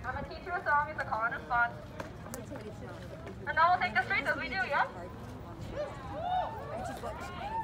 I'm gonna teach you a song. It's a call on the spot. And now we'll take the streets as we do, yeah?